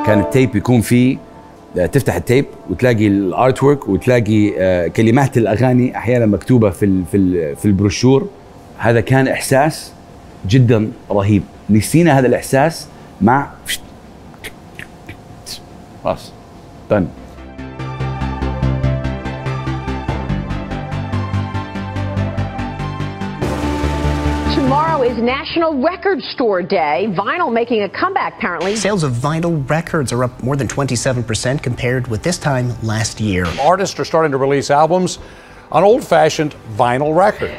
كان التيب يكون فيه تفتح التيب وتلاقي الارت ورك وتلاقي كلمات الاغاني احيانا مكتوبه في البروشور. هذا كان احساس جدا رهيب. نسينا هذا الاحساس مع خلاص done. Tomorrow is National Record Store Day. Vinyl making a comeback, apparently. Sales of vinyl records are up more than 27% compared with this time last year. Artists are starting to release albums on old-fashioned vinyl records.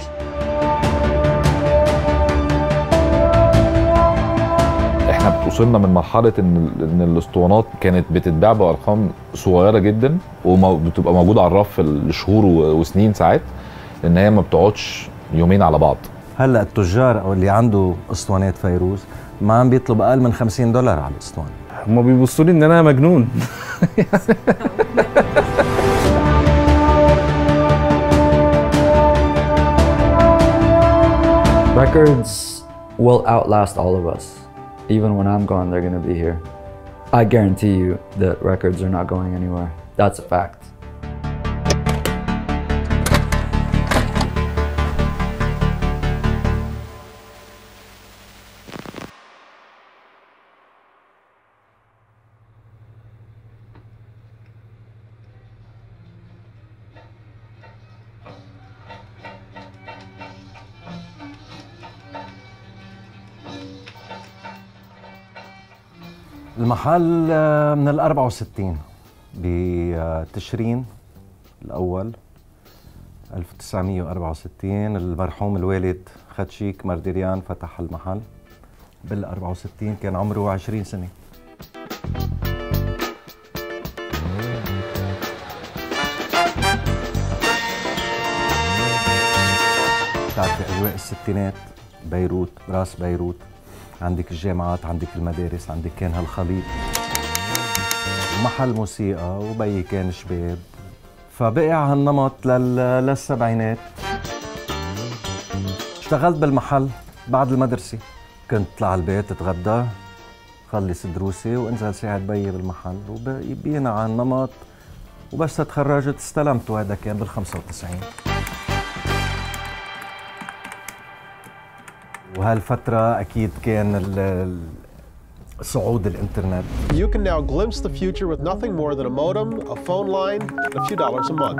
احنا وصلنا من مرحله ان الاسطوانات كانت بتتباع بارقام صغيره جدا وبتبقى موجوده على الرف لشهور وسنين ساعات، لان هي ما بتقعدش يومين على بعض. هلا التجار او اللي عنده اسطوانات فيروز ما عم بيطلب اقل من $50 على الاسطوانه. هما بيبصوا لي ان انا مجنون. Records will outlast all of us. Even when I'm gone, they're going to be here. I guarantee you that records are not going anywhere. That's a fact. المحل من ال64 بتشرين الأول 1964. المرحوم الوالد خدشيك مرديريان فتح المحل بال64، كان عمره 20 سنة. بتعرفي أجواء الستينات، بيروت، راس بيروت، عندك الجامعات، عندك المدارس، عندك كان هالخليط ومحل موسيقى، وبيي كان شباب، فبقي على هالنمط للسبعينات. اشتغلت بالمحل بعد المدرسة، كنت اطلع على البيت اتغدى، خلص دروسي وانزل ساعد بيي بالمحل، وبقينا على النمط. وبس تخرجت استلمت، وهذا كان بال95. وهالفترة أكيد كان صعود الإنترنت. You can now glimpse the future with nothing more than a modem, a phone line, and a few dollars a month.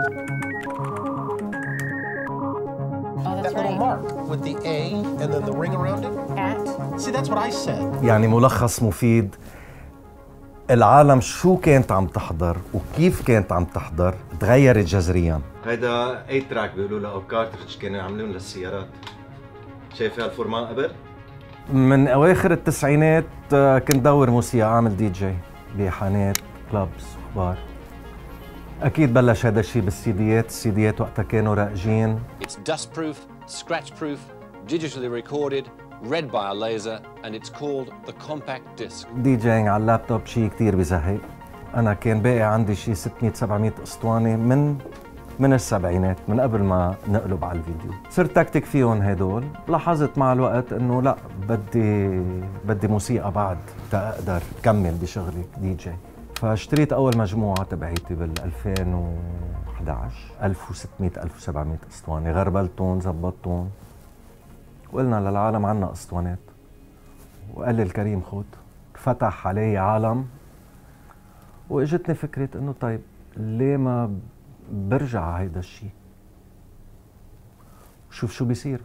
Oh, that's that little right. mark with the A and then the ring around it. At? See, that's what I said. يعني ملخص مفيد. العالم شو كانت عم تحضر وكيف كانت عم تحضر تغيرت جذريا. هيدا 8 تراك بيقولوا له او كارتريدج كانوا يعملون للسيارات. شايف هالفورمان قبل؟ من اواخر التسعينات كنت دور موسيقى، اعمل دي جي بحانات كلابس وبار. اكيد بلش هذا الشيء بالسيديات. السيديات وقتها كانوا راقجين. It's dust proof, scratch proof, digitally recorded, read by a laser, and it's called the compact disc. دي جينج على اللابتوب شيء كثير بزهق. انا كان باقي عندي شيء 600 700 اسطوانه من السبعينات، من قبل ما نقلب على الفيديو. صرت تكتك فيهم هدول. لاحظت مع الوقت انه لا، بدي موسيقى بعد تقدر كمل بشغلي دي جي. فاشتريت اول مجموعه تبعيتي بال 2011 1600 1700 اسطوانه، غربلتهم زبطتهم وقلنا للعالم عنا اسطوانات. وقال لي الكريم خد، فتح علي عالم. واجتني فكره انه طيب ليه ما برجع على هيدا الشيء وشوف شو بيصير.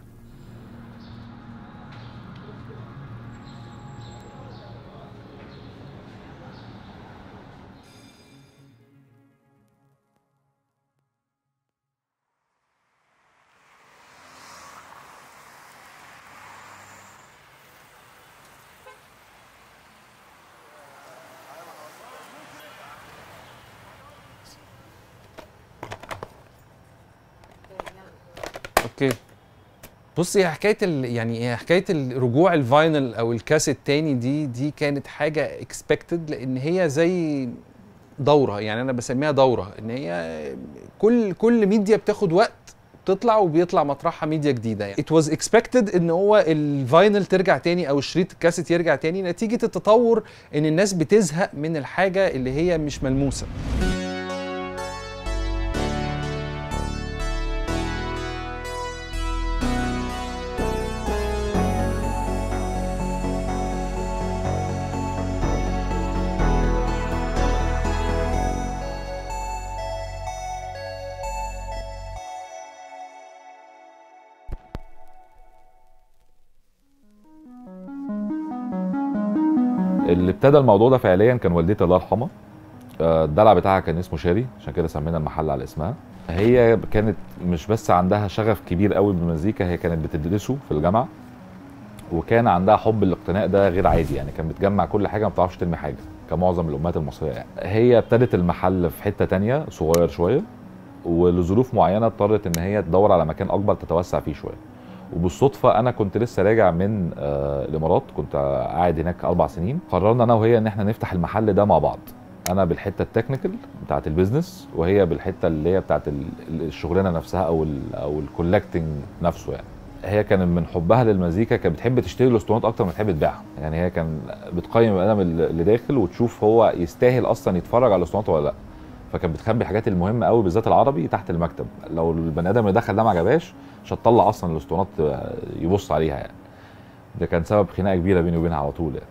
اوكي، بصي، هي حكايه يعني حكايه رجوع الفاينل او الكاسيت تاني دي كانت حاجه اكسبكتد، لان هي زي دوره. يعني انا بسميها دوره، ان هي كل ميديا بتاخد وقت بتطلع وبيطلع مطرحها ميديا جديده يعني. It was expected ان هو الفاينل ترجع تاني او الشريط الكاسيت يرجع تاني نتيجه التطور ان الناس بتزهق من الحاجه اللي هي مش ملموسه. اللي ابتدى الموضوع ده فعليا كان والدتي الله يرحمها. الدلع بتاعها كان اسمه شيري، عشان كده سمينا المحل على اسمها. هي كانت مش بس عندها شغف كبير قوي بالمزيكا، هي كانت بتدرسه في الجامعه، وكان عندها حب الاقتناء ده غير عادي يعني. كانت بتجمع كل حاجه، ما بتعرفش ترمي حاجه كمعظم الامهات المصريه يعني. هي ابتدت المحل في حته تانية صغير شويه، ولظروف معينه اضطرت ان هي تدور على مكان اكبر تتوسع فيه شويه. وبالصدفه انا كنت لسه راجع من الامارات، كنت قاعد هناك 4 سنين. قررنا انا وهي ان احنا نفتح المحل ده مع بعض، انا بالحته التكنيكال بتاعه البيزنس، وهي بالحته اللي هي بتاعه الشغلانه نفسها او الكولكتنج نفسه يعني. هي كان من حبها للمزيكا كانت بتحب تشتري الاسطوانات اكتر ما تحب تبيعها يعني. هي كان بتقيم الادم اللي داخل وتشوف هو يستاهل اصلا يتفرج على الاسطوانات ولا لا. فكانت بتخبي الحاجات المهمه قوي بالذات العربي تحت المكتب، لو البني ادم اللي دخل ده ما عجبهاش مش هتطلع اصلا الاسطوانات يبص عليها يعني. ده كان سبب خناقه كبيره بيني وبينها على طول يعني.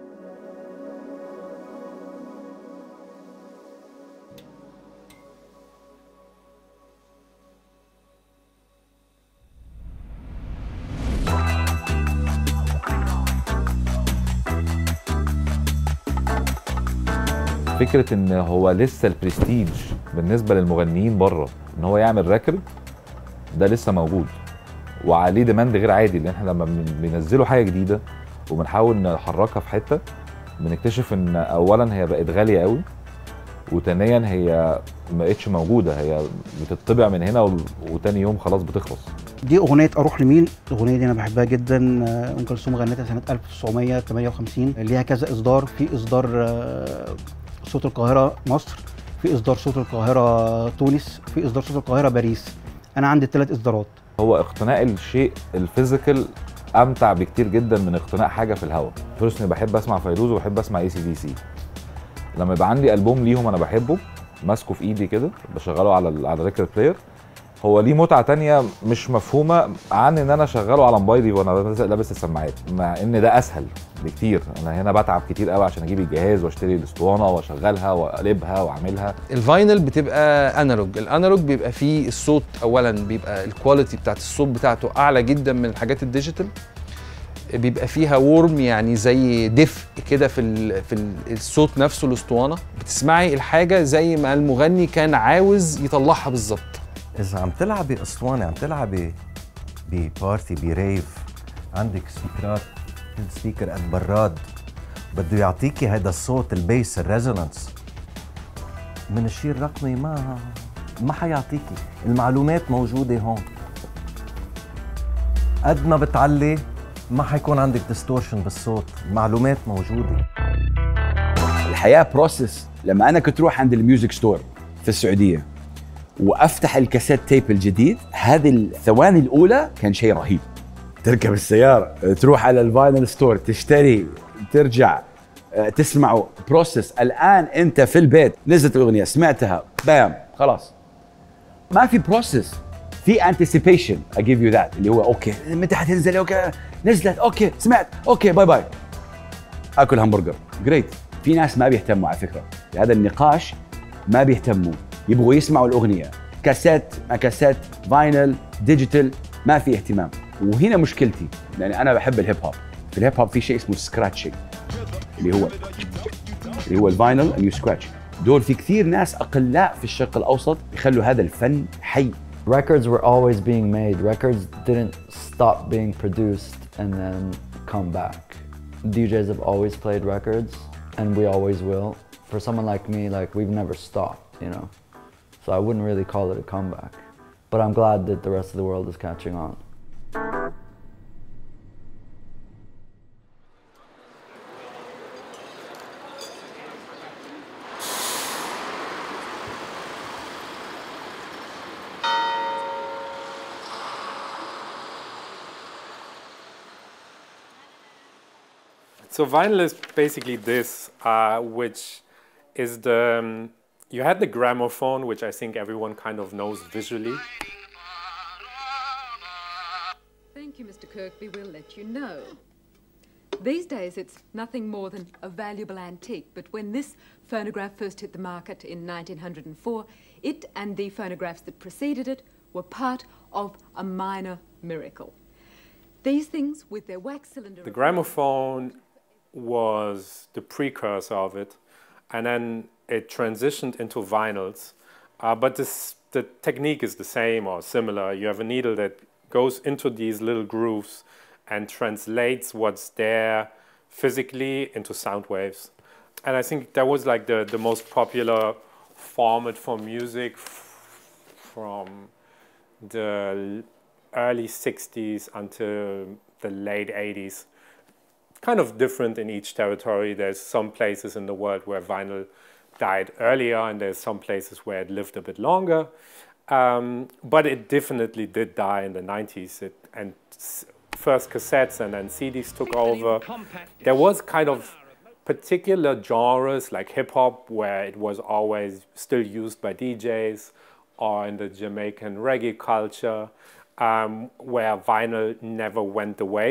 فكره ان هو لسه البرستيج بالنسبه للمغنيين بره ان هو يعمل ريكورد ده لسه موجود، وعليه ديماند غير عادي. لان احنا لما بننزلوا حاجه جديده وبنحاول نحركها في حته، بنكتشف ان اولا هي بقت غاليه قوي، وثانيا هي ما بقتش موجوده، هي بتطبع من هنا وتاني يوم خلاص بتخلص. دي اغنيه اروح لمين. الاغنيه دي انا بحبها جدا. ام كلثوم غنتها سنه 1958. ليها كذا اصدار، في اصدار صوت القاهره مصر، في اصدار صوت القاهره تونس، في اصدار صوت القاهره باريس. انا عندي ال3 اصدارات. هو اقتناء الشيء الفيزيكال امتع بكتير جدا من اقتناء حاجه في الهواء. بيرسونلي بحب اسمع فيروز وبحب اسمع AC/DC. لما يبقى عندي البوم ليهم انا بحبه ماسكه في ايدي كده بشغله على الريكورد بلاير، هو ليه متعه تانية مش مفهومه عن ان انا اشغله على موبايلي وانا لابس السماعات، مع ان ده اسهل بكتير. انا هنا بتعب كتير قوي عشان اجيب الجهاز واشتري الاسطوانه واشغلها واقلبها واعملها. الفاينل بتبقى انالوج. الانالوج بيبقى فيه الصوت اولا بيبقى الكواليتي بتاعت الصوت بتاعته اعلى جدا من الحاجات الديجيتال. بيبقى فيها وورم يعني زي دفء كده في الصوت نفسه. الاسطوانه بتسمعي الحاجه زي ما المغني كان عاوز يطلعها بالظبط. اذا عم تلعبي اسطوانه، عم تلعبي ببارتي بريف، عندك سبيكرات، السبيكر قد براد، بده يعطيكي هذا الصوت البيس الريزونانس من الشيء الرقمي ما حيعطيكي. المعلومات موجوده هون، قد ما بتعلي ما حيكون عندك ديستورشن بالصوت، المعلومات موجوده. الحياه بروسس. لما انا كنت روح عند الميوزك ستور في السعوديه وافتح الكاسيت تيب الجديد، هذه الثواني الاولى كان شيء رهيب. تركب السياره تروح على الفاينل ستور تشتري ترجع تسمعه بروسس. الان انت في البيت نزلت الاغنيه سمعتها بام خلاص، ما في بروسس، في انتسيبيشن. I give you that اللي هو اوكي متى حتنزل، اوكي نزلت، اوكي سمعت، اوكي باي باي اكل همبرجر جريت. في ناس ما بيهتموا على فكره هذا النقاش، ما بيهتموا، يبغوا يسمعوا الاغنيه كاسيت ما كاسيت فاينل ديجيتال، ما في اهتمام. وهنا مشكلتي، لان انا بحب الهيب هوب. في الهيب هوب في شيء اسمه سكراتشنج اللي هو الفاينل and you scratch. دول في كثير ناس اقلاء في الشرق الاوسط يخلوا هذا الفن حي. Records were always being made. Records didn't stop being produced and then come back. DJs have always played records and we always will. For someone like me, like we've never stopped, you know. So I wouldn't really call it a comeback. But I'm glad that the rest of the world is catching on. So vinyl is basically this, which is the, you had the gramophone, which I think everyone kind of knows visually. Thank you, Mr. Kirkby, we'll let you know. These days it's nothing more than a valuable antique, but when this phonograph first hit the market in 1904, it and the phonographs that preceded it were part of a minor miracle. These things with their wax cylinder... The gramophone was the precursor of it, and then it transitioned into vinyls. But the technique is the same or similar. You have a needle that goes into these little grooves and translates what's there physically into sound waves. And I think that was like the most popular format for music from the early 60s until the late 80s. Kind of different in each territory. There's some places in the world where vinyl died earlier, and there's some places where it lived a bit longer. But it definitely did die in the 90s. And first cassettes and then CDs took over. There was kind of particular genres like hip-hop where it was always still used by DJs, or in the Jamaican reggae culture, where vinyl never went away.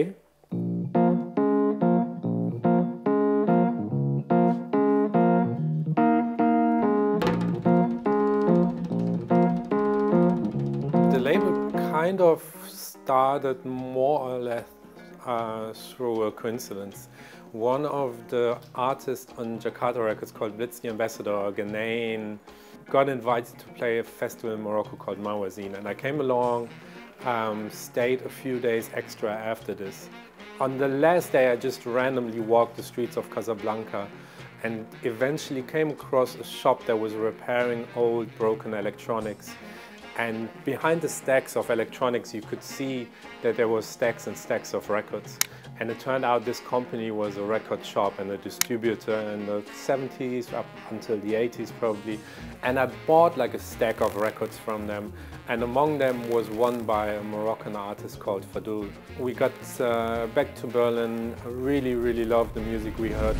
The label kind of started more or less through a coincidence. One of the artists on Jakarta Records called Blitz the Ambassador, a Ghanaian, got invited to play a festival in Morocco called Mawazine, and I came along, stayed a few days extra after this. On the last day, I just randomly walked the streets of Casablanca and eventually came across a shop that was repairing old broken electronics. And behind the stacks of electronics, you could see that there were stacks and stacks of records. And it turned out this company was a record shop and a distributor in the 70s up until the 80s probably. And I bought like a stack of records from them. And among them was one by a Moroccan artist called Fadul. We got back to Berlin, really, really loved the music we heard.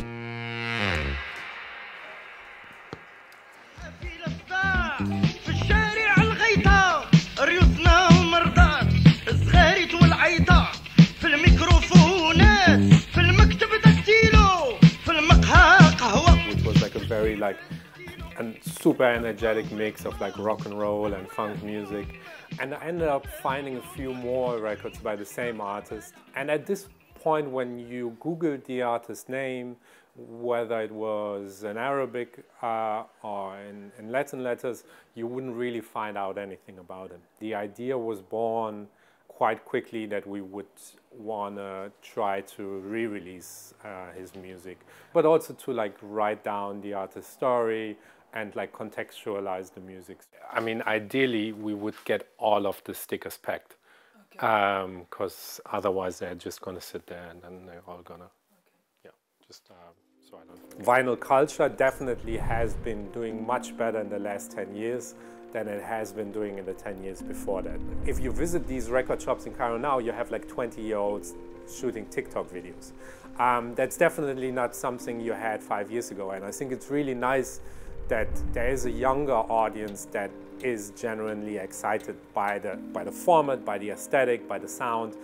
Which was like a very and super energetic mix of like rock and roll and funk music. And I ended up finding a few more records by the same artist. And at this point, when you Googled the artist's name, whether it was in Arabic or in Latin letters, you wouldn't really find out anything about him. The idea was born quite quickly that we would want to try to re-release his music, but also to like write down the artist's story and like contextualize the music. I mean, ideally we would get all of the stickers packed, because otherwise they're just gonna sit there and then they're all gonna, so I don't. Vinyl culture definitely has been doing much better in the last 10 years than it has been doing in the 10 years before that. If you visit these record shops in Cairo now, you have like 20-year-olds shooting TikTok videos. That's definitely not something you had 5 years ago, and I think it's really nice that there is a younger audience that is genuinely excited by the format, by the aesthetic, by the sound,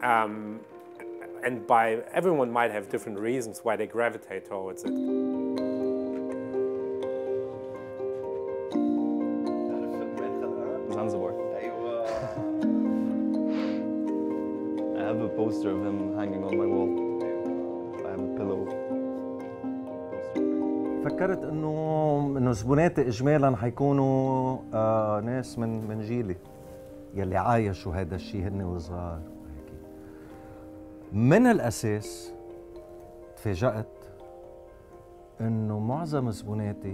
and by everyone might have different reasons why they gravitate towards it. Zanzibar. I have a poster of him hanging on my wall. I have a pillow. فكرت انه زبوناتي اجمالا حيكونوا ناس من جيلي يلي عايشوا هذا الشيء هن وصغار وهيك. من الاساس تفاجأت انه معظم زبوناتي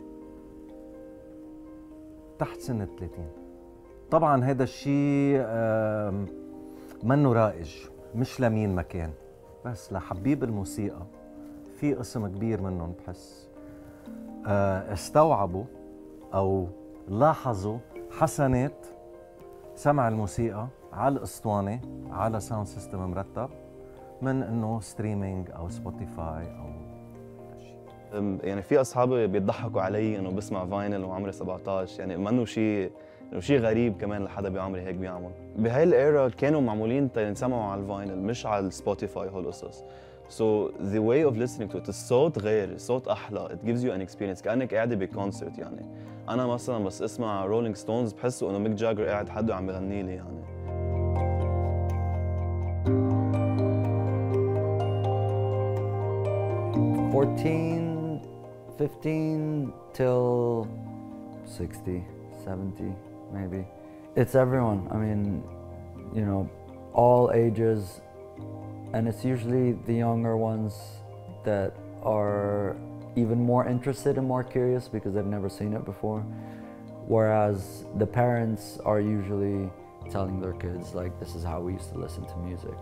تحت سن 30. طبعا هذا الشيء منه رائج، مش لمين مكان، بس لحبيب الموسيقى في قسم كبير منهم بحس استوعبوا او لاحظوا حسنات سمع الموسيقى على الاسطوانه على ساوند سيستم مرتب من انه ستريمينج او سبوتيفاي او يعني في اصحابي بيضحكوا علي انه بسمع فاينل وعمري 17، يعني ما انه شيء غريب كمان لحدا بعمري هيك بيعمل. بهاي الايرا كانوا معمولين تنسمعوا على الفاينل مش على السبوتيفاي هالقصص. So the way of listening to it الصوت غير، الصوت احلى، it gives you an experience كانك قاعده بكونسرت. يعني انا مثلا بس اسمع رولينج ستونز بحسه انه ميك جاجر قاعد حده عم يغني لي يعني. $14, $15 till $60, $70 maybe. It's everyone. I mean, you know, all ages, and it's usually the younger ones that are even more interested and more curious because they've never seen it before. Whereas the parents are usually telling their kids, like, this is how we used to listen to music.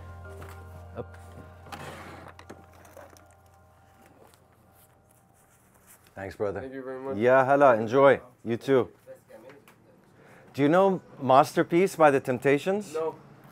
Thanks, brother. Thank you very much. Yeah, hello, enjoy. You too. Do you know Masterpiece by The Temptations? No.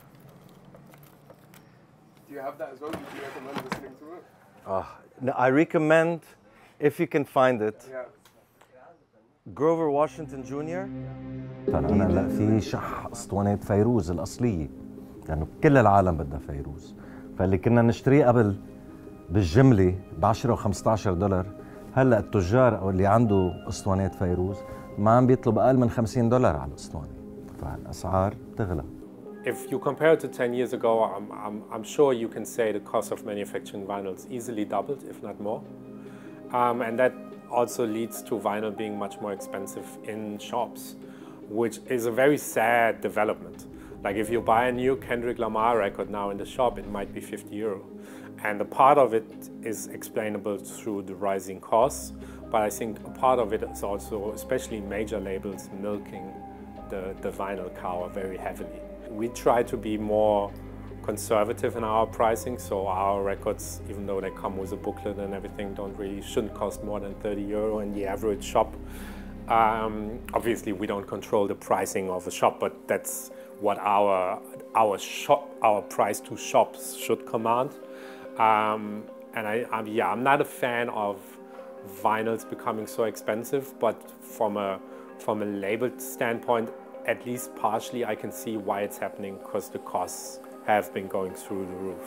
Do you have that as well? Would you recommend listening to it? No, I recommend, if you can find it, Yeah. Grover Washington Jr. أنا لا في شح اسطوانات فيروز الأصلية، يعني كل العالم بدها فيروز، فاللي كنا نشتريه قبل بالجملة ب10 و$15، هلا التجار أو اللي عنده اسطوانات فيروز ما عم بيطلب أقل من $50 على الاسطوانة، فالأسعار تغلى. If you compare it to 10 years ago, I'm sure you can say the cost of manufacturing vinyls easily doubled, if not more. And that also leads to vinyl being much more expensive in shops, which is a very sad development. Like if you buy a new Kendrick Lamar record now in the shop, it might be €50. And a part of it is explainable through the rising costs, but I think a part of it is also, especially major labels, milking the vinyl cow very heavily. We try to be more conservative in our pricing, so our records, even though they come with a booklet and everything, shouldn't cost more than €30 in the average shop. Obviously, we don't control the pricing of a shop, but that's what our price to shops should command. And I'm not a fan of vinyls becoming so expensive, but from a label standpoint, at least partially, I can see why it's happening, because the costs have been going through the roof.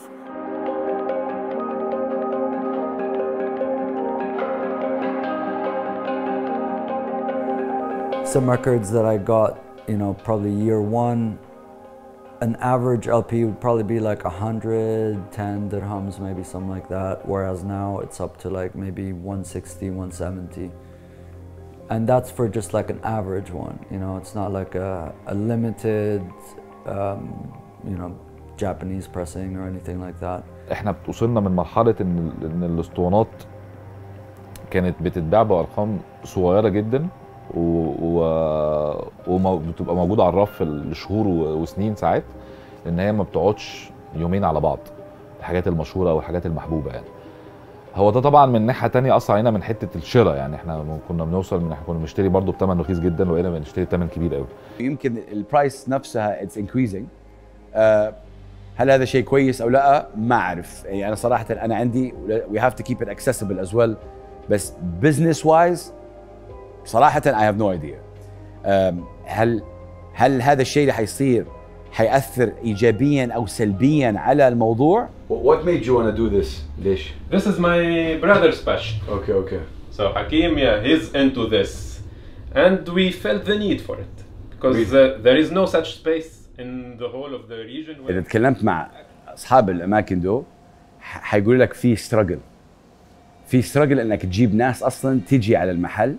Some records that I got, you know, probably year one, an average LP would probably be like 110 dirhams, maybe something like that, whereas now it's up to like maybe 160, 170. And that's for just like an average one, you know, it's not like a limited, you know, Japanese pressing or anything like that. احنا وصلنا من مرحلة ان الاسطوانات كانت بتتباع بأرقام صغيرة جدا وبتبقى موجودة على الرف لشهور وسنين ساعات، لان هي ما بتقعدش يومين على بعض، الحاجات المشهورة او الحاجات المحبوبة يعني. هو ده طبعا من ناحيه ثانيه اثر علينا من حته الشراء، يعني احنا كنا بنوصل من احنا كنا بنشتري برضه بثمن رخيص جدا وبقينا بنشتري بثمن كبير قوي. يمكن البرايس نفسها اتس انكريزنج. هل هذا شيء كويس او لا؟ ما اعرف، يعني انا صراحه انا عندي وي هاف تو كيب ات اكسسبل از ويل، بس بزنس وايز صراحه اي هاف نو ايديا. هل هذا الشيء اللي حيصير حيأثر ايجابيا او سلبيا على الموضوع؟ What made you want to do this? ليش؟ This is my brother's passion. Okay. So Hakim, yeah, he's into this, and we felt the need for it because there is no such space in the whole of the region. إذا تكلمت مع أصحاب الأماكن دول حيقول لك في struggle إنك تجيب ناس أصلاً تيجي على المحل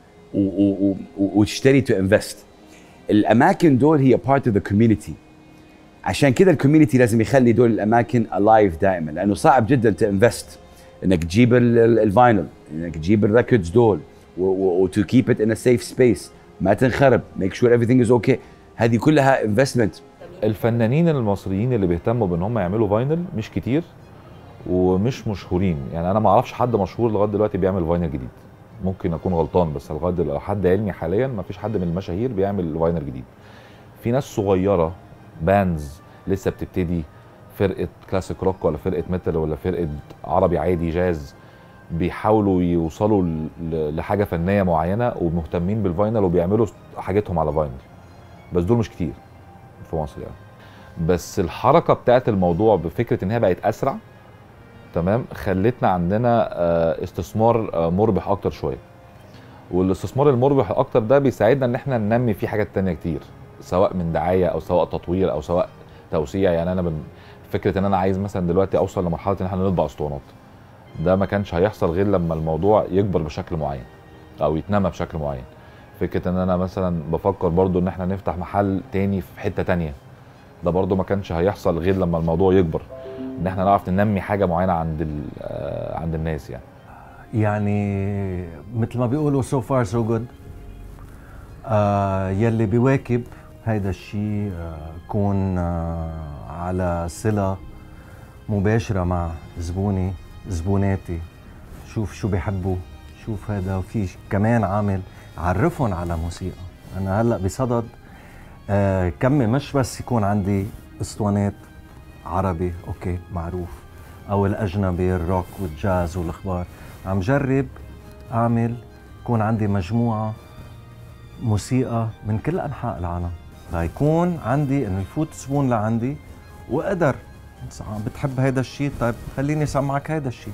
وتشتري to invest. الأماكن دول هي part of the community. عشان كده الكوميونتي لازم يخلي دول الاماكن الايف دائما، لانه صعب جدا تنفست انك تجيب الفاينل، انك تجيب الريكوردز دول وتو كيب ات ان ا سيف سبيس، ما تنخرب، ميك شور everything از اوكي. هذه كلها انفستمنت. الفنانين المصريين اللي بيهتموا بان هم يعملوا فاينل مش كتير ومش مشهورين، يعني انا ما اعرفش حد مشهور لغايه دلوقتي بيعمل فاينل جديد. ممكن اكون غلطان، بس لغايه دلوقتي حد علمي حاليا ما فيش حد من المشاهير بيعمل فاينل جديد. في ناس صغيره باندز لسه بتبتدي فرقه كلاسيك روك ولا فرقه ميتال ولا فرقه عربي عادي جاز بيحاولوا يوصلوا لحاجه فنيه معينه ومهتمين بالفاينل وبيعملوا حاجتهم على فاينل، بس دول مش كتير في مصر يعني. بس الحركه بتاعت الموضوع بفكره ان هي بقت اسرع تمام خلتنا عندنا استثمار مربح اكتر شويه، والاستثمار المربح اكتر ده بيساعدنا ان احنا ننمي فيه حاجات تانية كتير، سواء من دعايه او سواء تطوير او سواء توسيع. يعني انا فكره ان انا عايز مثلا دلوقتي اوصل لمرحله ان احنا نطبع اسطوانات، ده ما كانش هيحصل غير لما الموضوع يكبر بشكل معين او يتنمى بشكل معين. فكره ان انا مثلا بفكر برضو ان احنا نفتح محل تاني في حته تانية، ده برضو ما كانش هيحصل غير لما الموضوع يكبر، ان احنا نعرف ننمي حاجه معينه عند الناس يعني. يعني مثل ما بيقولوا so far so good. يلي بيواكب هيدا الشيء كون على صلة مباشرة مع زبوناتي، شوف شو بيحبوا، شوف هذا. وفي كمان عامل عرفهم على موسيقى. أنا هلأ بصدد كمي مش بس يكون عندي اسطوانات عربي اوكي معروف او الاجنبي الروك والجاز والاخبار، عم جرب اعمل يكون عندي مجموعه موسيقى من كل انحاء العالم، ليكون عندي انه يفوت زبون لعندي وقدر بتحب هيدا الشيء، طيب خليني اسمعك هيدا الشيء.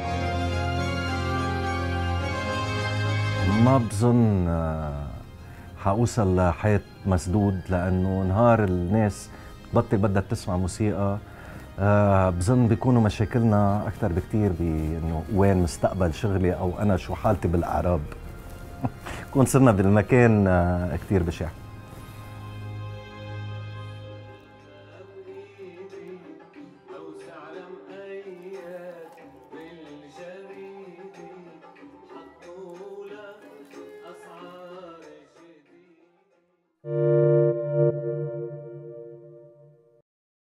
ما بظن حوصل لحيط مسدود، لانه نهار الناس بطل بدها تسمع موسيقى بظن بيكونوا مشاكلنا اكثر بكثير بانه وين مستقبل شغلي او انا شو حالتي بالاعراب. كون صرنا بالمكان كثير بشع.